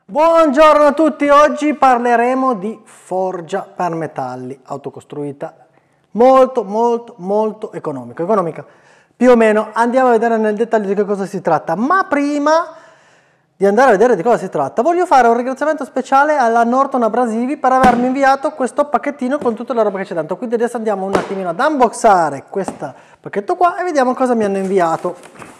Buongiorno a tutti, oggi parleremo di forgia per metalli, autocostruita, molto economica, più o meno. Andiamo a vedere nel dettaglio di che cosa si tratta, ma prima di andare a vedere di cosa si tratta voglio fare un ringraziamento speciale alla Norton Abrasivi per avermi inviato questo pacchettino con tutta la roba che c'è dentro. Quindi adesso andiamo un attimino ad unboxare questo pacchetto qua e vediamo cosa mi hanno inviato.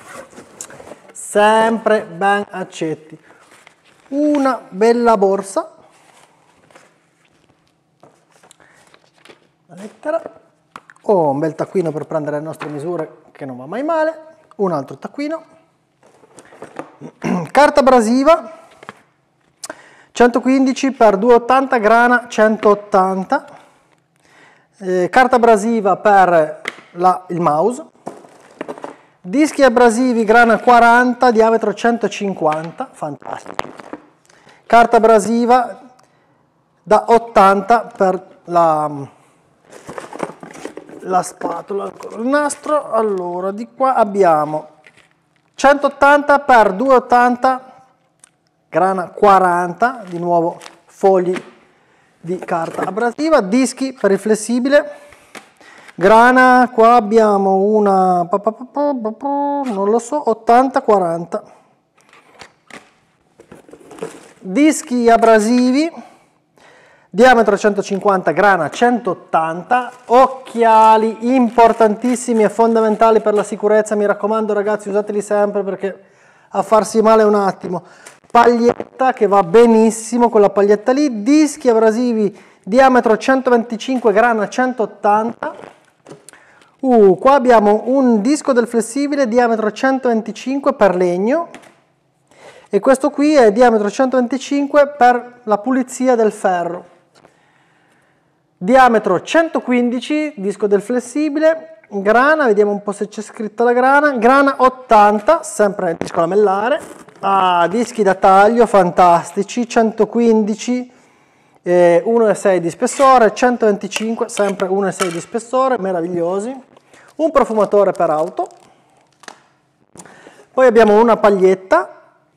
Sempre ben accetti. Una bella borsa, la lettera, un bel taccuino per prendere le nostre misure che non va mai male, un altro taccuino, carta abrasiva 115 x 280 grana 180, carta abrasiva per il mouse, dischi abrasivi grana 40 diametro 150, fantastici. Carta abrasiva da 80 per la spatola, ancora il nastro. Allora, di qua abbiamo 180 x 280, grana 40, di nuovo fogli di carta abrasiva, dischi per il flessibile, grana, qua abbiamo una, non lo so, 80-40. Dischi abrasivi, diametro 150, grana 180, occhiali importantissimi e fondamentali per la sicurezza, mi raccomando ragazzi, usateli sempre perché a farsi male un attimo. Paglietta che va benissimo, quella paglietta lì, dischi abrasivi, diametro 125, grana 180. Qua abbiamo un disco del flessibile, diametro 125 per legno. E questo qui è diametro 125 per la pulizia del ferro. Diametro 115, disco del flessibile, grana, vediamo un po' se c'è scritto la grana, grana 80, sempre disco lamellare, dischi da taglio fantastici, 115, 1,6 di spessore, 125, sempre 1,6 di spessore, meravigliosi, un profumatore per auto, poi abbiamo una paglietta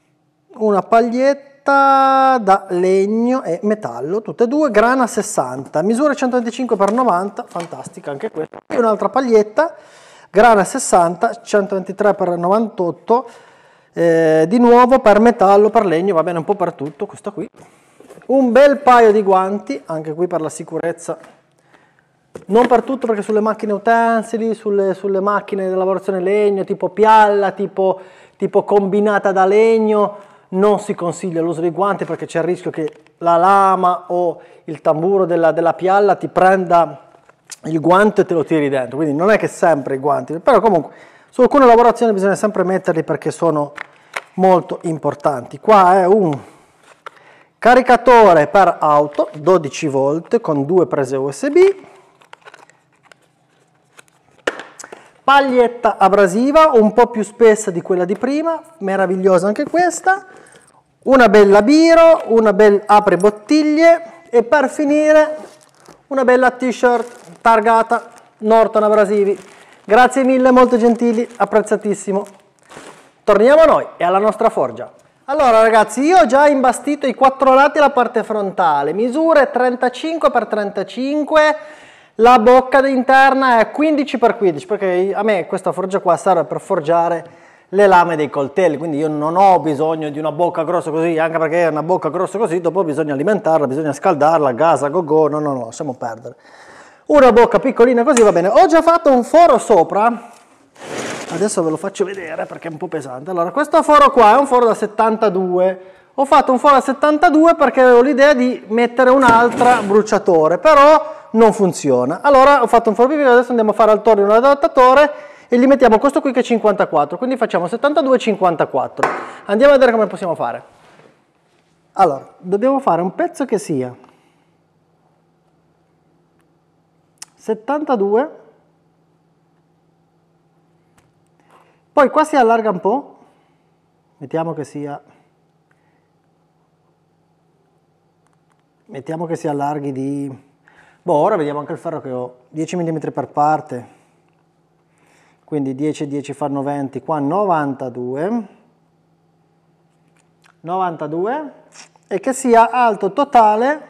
da legno e metallo, tutte e due, grana 60, misura 125 x 90, fantastica anche questa, e un'altra paglietta, grana 60, 123 x 98, di nuovo per metallo, per legno, va bene un po' per tutto, questo qui. Un bel paio di guanti, anche qui per la sicurezza, non per tutto perché sulle macchine utensili, sulle macchine di lavorazione legno, tipo pialla, tipo combinata da legno, non si consiglia l'uso dei guanti perché c'è il rischio che la lama o il tamburo della pialla ti prenda il guanto e te lo tiri dentro, quindi non è che sempre i guanti, però comunque su alcune lavorazioni bisogna sempre metterli perché sono molto importanti. Qua è un caricatore per auto 12 volt con due prese USB, paglietta abrasiva un po' più spessa di quella di prima, meravigliosa anche questa, una bella biro, una bella apri bottiglie e per finire una bella t-shirt targata Norton Abrasivi. Grazie mille, molto gentili, apprezzatissimo. Torniamo a noi e alla nostra forgia. Allora ragazzi, io ho già imbastito i quattro lati e la parte frontale, misure 35 x 35, la bocca interna è 15 x 15, perché a me questa forgia qua serve per forgiare le lame dei coltelli, quindi io non ho bisogno di una bocca grossa così, anche perché una bocca grossa così dopo bisogna alimentarla, bisogna scaldarla a gas, a go-go, no, lasciamo perdere. Una bocca piccolina così va bene. Ho già fatto un foro sopra, adesso ve lo faccio vedere perché è un po' pesante. Allora, questo foro qua è un foro da 72, ho fatto un foro da 72 perché avevo l'idea di mettere un'altra bruciatore, però non funziona. Allora ho fatto un foro più piccolo, adesso andiamo a fare al torno un adattatore e gli mettiamo questo qui che è 54, quindi facciamo 72 e 54. Andiamo a vedere come possiamo fare. Allora, dobbiamo fare un pezzo che sia 72, poi qua si allarga un po', mettiamo che si allarghi di, ora vediamo anche il ferro che ho, 10 mm per parte, quindi 10 e 10 fanno 20, qua 92, e che sia alto totale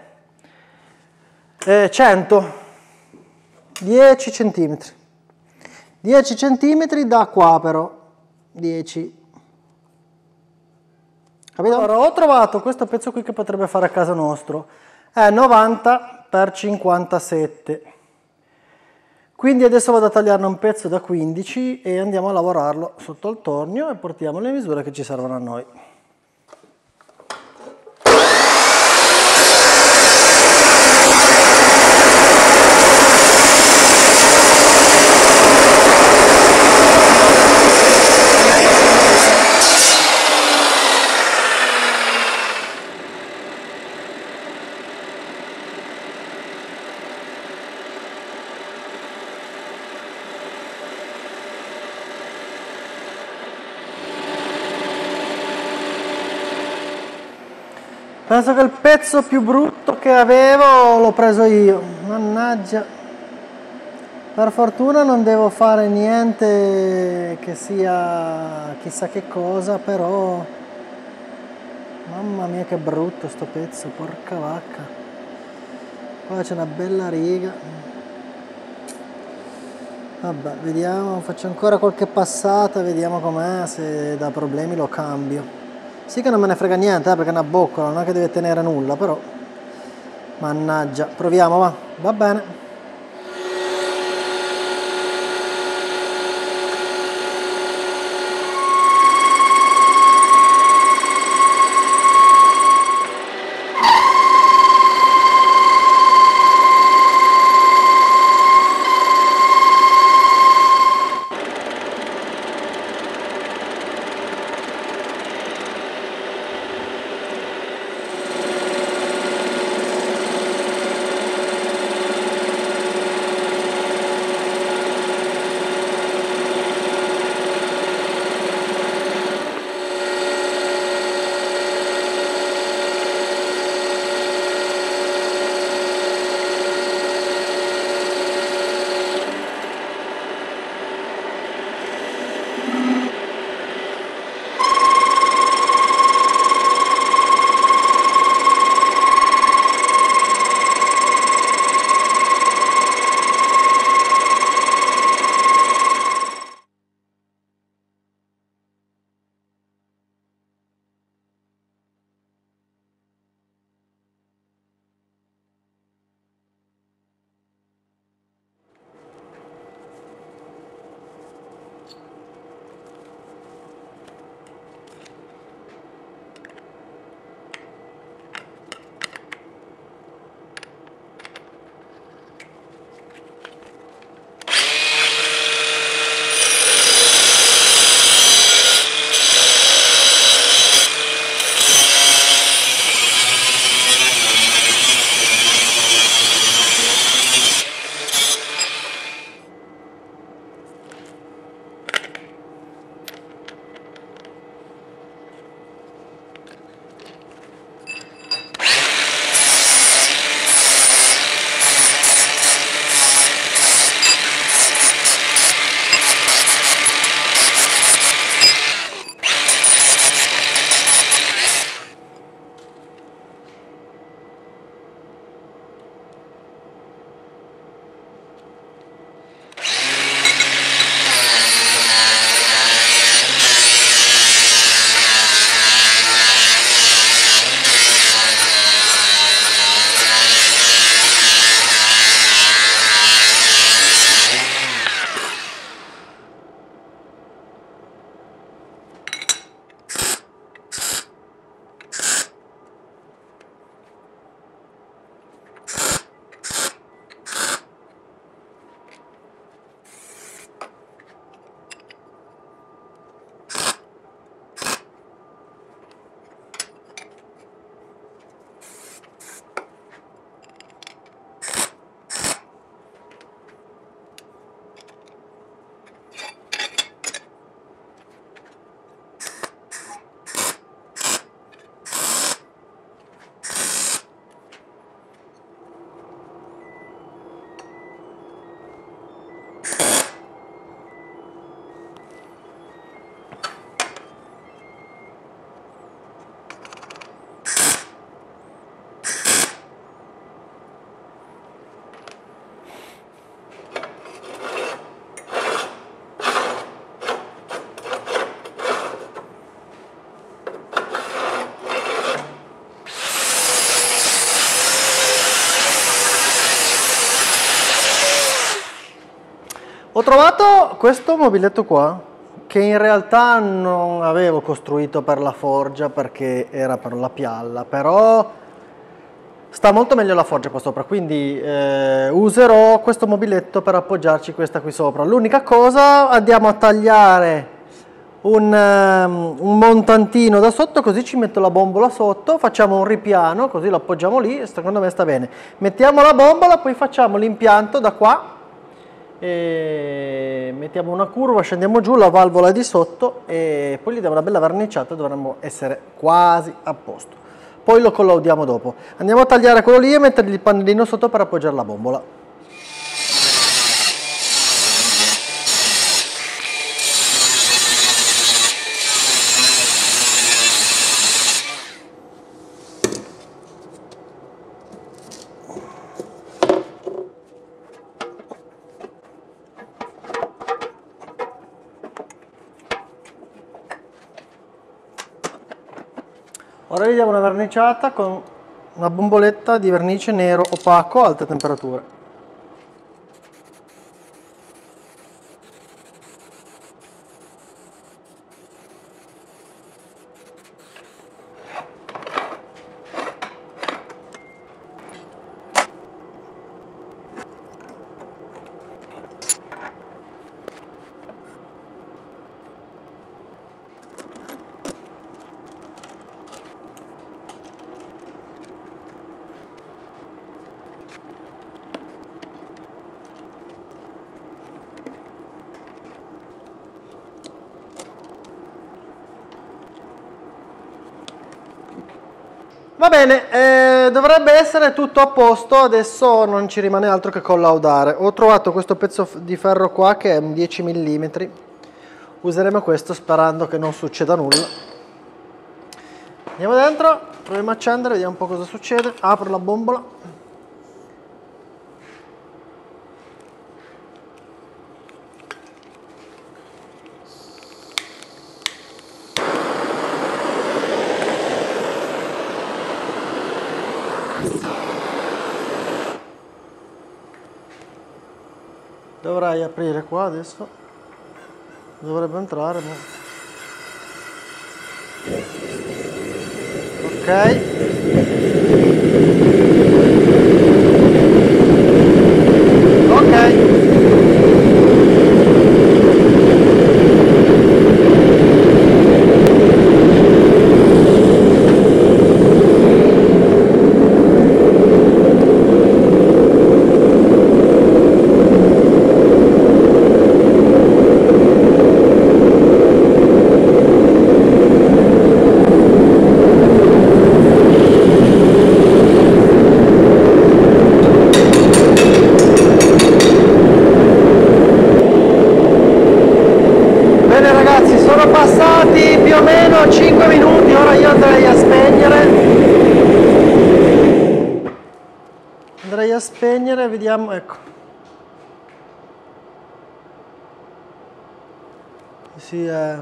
100, 10 cm. 10 cm da qua però, 10. Capito? Allora, ho trovato questo pezzo qui che potrebbe fare a casa nostro. È 90 x 57. Quindi adesso vado a tagliarne un pezzo da 15 e andiamo a lavorarlo sotto il tornio e portiamo le misure che ci servono a noi. Penso che il pezzo più brutto che avevo l'ho preso io, mannaggia. Per fortuna non devo fare niente che sia chissà che cosa, però mamma mia che brutto sto pezzo, porca vacca. Qua c'è una bella riga. Vabbè, vediamo, faccio ancora qualche passata, vediamo com'è, se da problemi lo cambio. Sì che non me ne frega niente, perché è una boccola, non è che deve tenere nulla, però mannaggia, proviamo, va bene. trovato questo mobiletto qua, che in realtà non avevo costruito per la forgia perché era per la pialla, però sta molto meglio la forgia qua sopra, quindi userò questo mobiletto per appoggiarci questa qui sopra. L'unica cosa, andiamo a tagliare un montantino da sotto, così ci metto la bombola sotto, facciamo un ripiano, così lo appoggiamo lì e secondo me sta bene. Mettiamo la bombola, poi facciamo l'impianto da qua, e mettiamo una curva, scendiamo giù, la valvola è di sotto e poi gli diamo una bella verniciata, dovremmo essere quasi a posto. Poi lo collaudiamo dopo. Andiamo a tagliare quello lì e mettergli il pannellino sotto per appoggiare la bombola. Ora gli diamo una verniciata con una bomboletta di vernice nero opaco a alte temperature. Va bene, dovrebbe essere tutto a posto, adesso non ci rimane altro che collaudare. Ho trovato questo pezzo di ferro qua che è un 10 mm, useremo questo sperando che non succeda nulla. Andiamo dentro, proviamo a accendere, vediamo un po' cosa succede, apro la bombola. Dovrai aprire qua adesso, dovrebbe entrare, ma... ok, ok. Sono passati più o meno 5 minuti, ora io andrei a spegnere. Andrei a spegnere, vediamo, ecco. Sì, è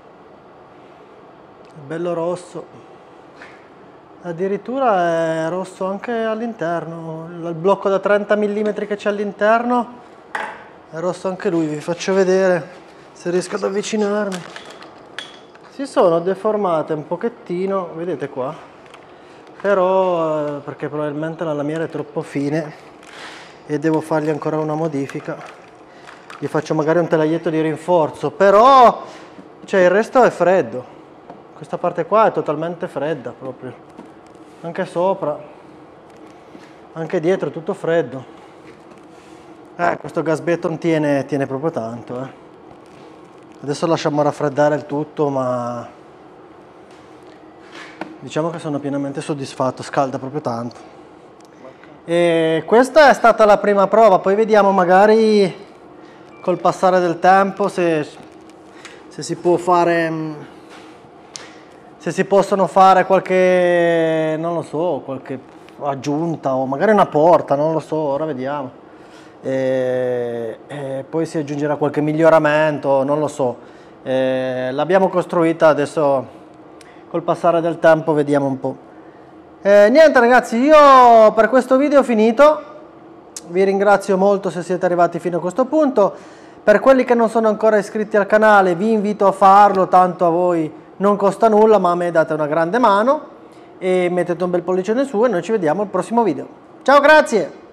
bello rosso. Addirittura è rosso anche all'interno. Il blocco da 30 mm che c'è all'interno è rosso anche lui, vi faccio vedere se riesco ad avvicinarmi. Si sono deformate un pochettino, vedete qua, però perché probabilmente la lamiera è troppo fine e devo fargli ancora una modifica. Gli faccio magari un telaglietto di rinforzo, però cioè, il resto è freddo. Questa parte qua è totalmente fredda proprio, anche sopra, anche dietro è tutto freddo. Questo gas beton tiene proprio tanto, Adesso lasciamo raffreddare il tutto, ma diciamo che sono pienamente soddisfatto, scalda proprio tanto. E questa è stata la prima prova, poi vediamo magari col passare del tempo se si può fare, se si possono fare qualche, non lo so, qualche aggiunta o magari una porta, non lo so, ora vediamo. E poi si aggiungerà qualche miglioramento, non lo so. L'abbiamo costruita, adesso col passare del tempo vediamo un po'. Niente ragazzi, io per questo video ho finito, vi ringrazio molto se siete arrivati fino a questo punto. Per quelli che non sono ancora iscritti al canale vi invito a farlo, tanto a voi non costa nulla, ma a me date una grande mano, e mettete un bel pollicione su e noi ci vediamo al prossimo video. Ciao, grazie!